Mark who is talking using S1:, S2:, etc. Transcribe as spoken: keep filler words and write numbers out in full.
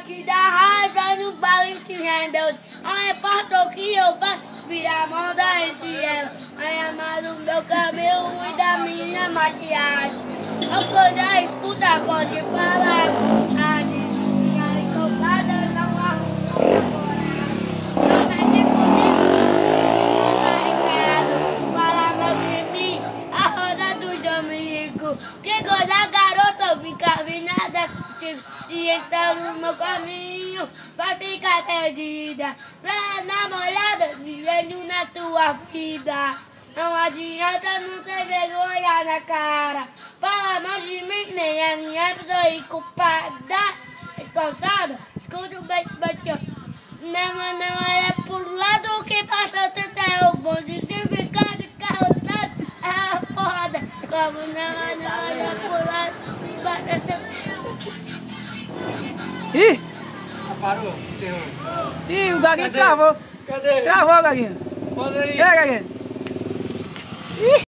S1: que dá raiva no balanço rebelde. Não importa o que eu faço, vira moda entre ela. Aí amado meu cabelo e da minha maquiagem. A coisa escuta, pode falar. A minha encostada não arruma namorado. Não mexe comigo, tá ligado? Fala mal de mim, a roda do Dominico. Que coisa garota, fica vinada contigo. Se entrar no meu caminho, vai ficar perdida. Vai namorada, me vejo na tua vida. Não adianta não ter vergonha na cara. Fala mal de mim, nem a minha pessoa culpada. Encostada, escuta o beijo, beijo. Não, não olha pro lado que passa, você tá o bonde. Se ficar de carroçado, é a foda. Como não, não olha pro lado que passa,
S2: Ih!
S3: Parou, encerrou.
S2: Ih, o Gaguinho travou.
S3: Cadê?
S2: Travou, Gaguinho.
S3: Olha aí.
S2: E aí, Gaguinho? Ih!